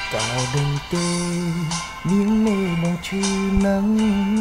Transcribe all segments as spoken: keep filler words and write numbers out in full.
ตาดึงเตនាងមេបងឈឺណាំង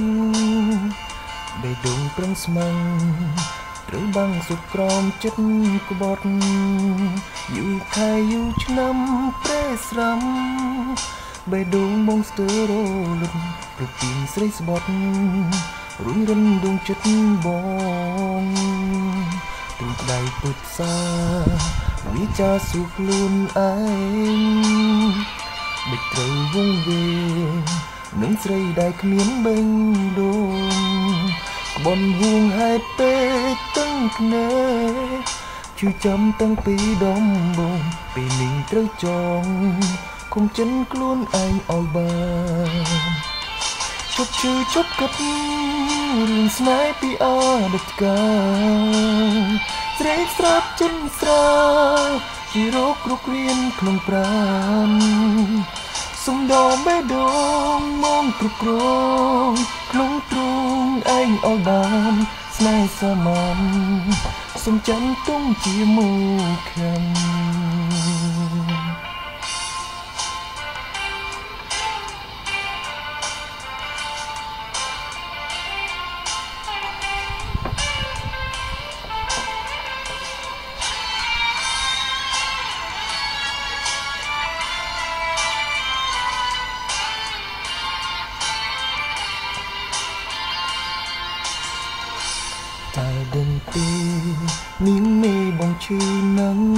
បេះដូងប្រឹងស្មឹងត្រូវបាំងសុខក្រមចិត្តក្បត់យូរខែយូរឆ្នាំប្រេស្រាំបេះដូងបងស្ទើររលត់ព្រោះពីស្រីស្បត់រុញរិនដួងចិត្តបងទ្រូងដៃពុតសាវិចាសុខខ្លួនឯងបិទត្រូវវងវែងនឹងស្រីដែលគ្មានបេងដូងក្បន់ហួងហេតុពេកទាំងភ្នែកជឿចាំតាំងពីដំបូងពេលនេះត្រូវចងគុំចិនខ្លួនឯងឲ្យបានជប់ជឿជប់គិតរឿងស្នេហ៍ពីអតីតកាលស្រេកស្រាប់ចិនស្រាលជារោគរុករៀនក្នុងប្រាណសុំដោបេះដូងមកគ្រប់គ្រងក្នុងទ្រូងឯងឲ្យបានស្នេហ៍សាមញ្ញសុំចាំទុំជាមួយខ្ញុំតែដឹងទេនាងមេបងឈឺណាំង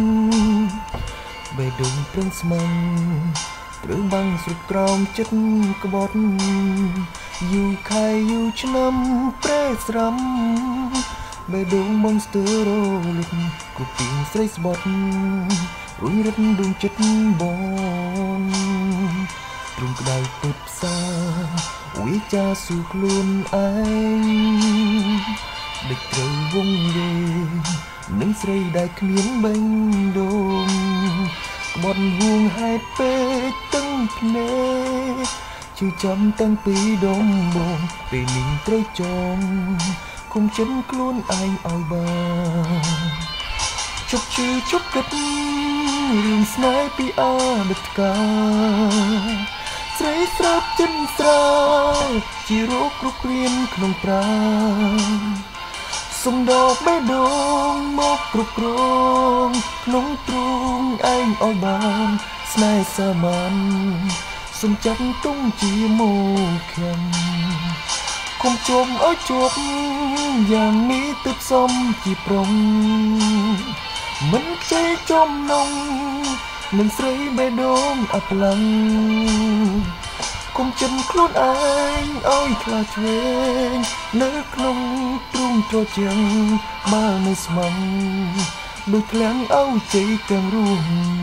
បេះដូងប្រឹងស្មឹងត្រូវបាំងស្រុកក្រោមចិត្តក្បត់យូរខែយូរឆ្នាំប្រេស្រាំបេះដូងបងស្ទើររលត់គូពីស្រីស្បត់រុញរិតដួងចិត្តបងទ្រូងក្តៅពុតផ្សាវិចាសុខខ្លួនឯងដេកត្រូវវងវែងនឹងស្រីដែលគ្មានបេងដូងក្បត់ហួងហេតុពេកទាំងភ្នែកជឿចាំតាំងពីដំបូងពេលនេះត្រូវចងគុំចិនខ្លួនឯងឲ្យបានជប់ជឿជប់គិតរឿងស្នេហ៍ពីអតីតកាលស្រីស្រាប់ចិនស្រាលជារោគរុករៀនក្នុងប្រាណសុំដកបេះដូងមកគ្រប់គ្រងក្នុងទ្រូងឯងឲ្យបានស្នេហ៍សាមញ្ញសុំចាត់ទុំជាមួយខ្ញុំគុំជុំឲ្យជួបយ៉ាងនេះទឹកសំជាប្រុងមិនខ្ចីចំណងនឹងស្រីបេះដូងអប្លង់គុំចិនខ្លួនឯងឲ្យខ្លាចឆ្វេងនៅក្នុងទ្រូងត្រជាងបើនៅស្មងដូចឃ្លាំងឲ្យជ័យទាំងរួម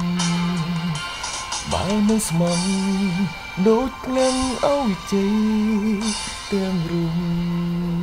បើនៅស្មងដូចឃ្លាំងឲ្យជ័យទាំងរួម